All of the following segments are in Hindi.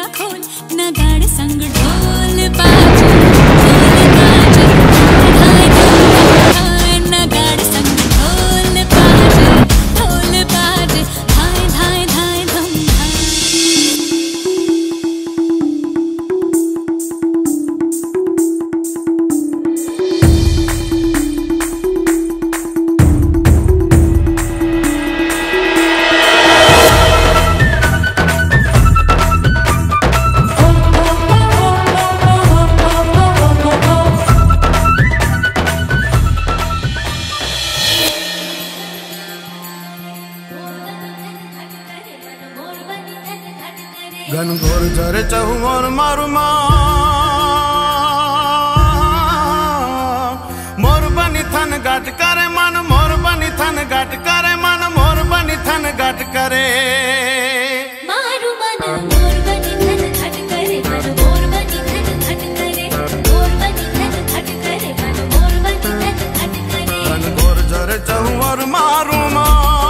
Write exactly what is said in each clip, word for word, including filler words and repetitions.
खोल नगाड़ संग ढोल बाजे ढोल बाजे हाय हाय नगाड़ संग ढोल बाजे ढोल बाजे हाय हाय हाय धम घन घोर झरे चहु मोर मारू माँ मोर बनी थन गाट करे मन मोर बनी थन गाट करे मन मोर बनी थन गाट करे मारू मन मोर बनी थन घट करे मन मोर बनी थन घट करे मोर बनी थन घट करे मन मोर बनी थन घट करे घन घोर झरे चहु मोर मारू माँ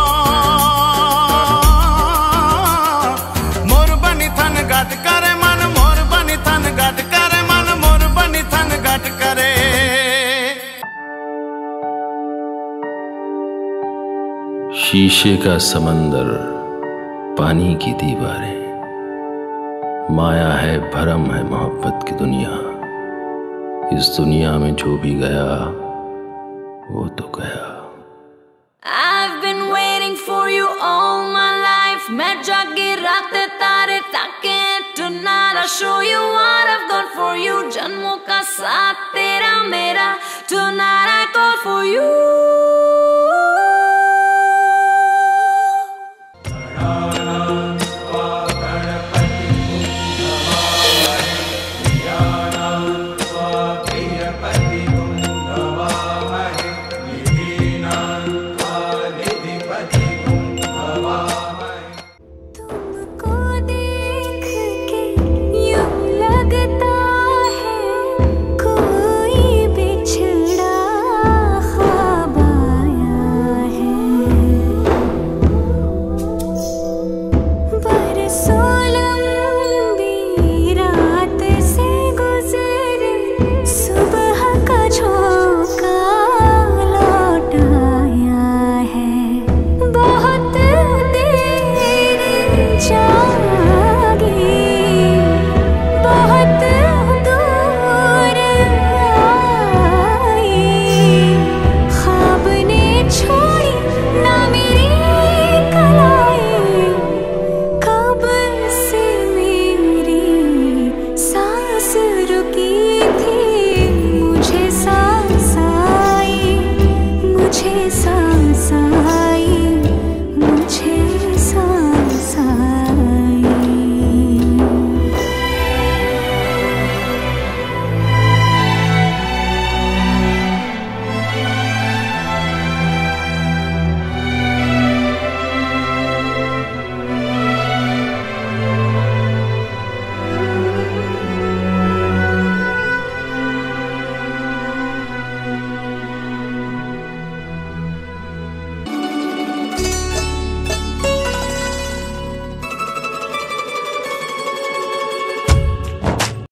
गाट करे मन मोर बनी थन गाट करे मन मोर बनी थन गाट करे शीशे का समंदर पानी की दीवारें माया है भरम है मोहब्बत की दुनिया इस दुनिया में जो भी गया वो तो गया। I've been waiting for you all my life मैं जागी रात तारे ताके tonight I'll show you what I've got for you जन्मों का साथ तेरा मेरा tonight I call for you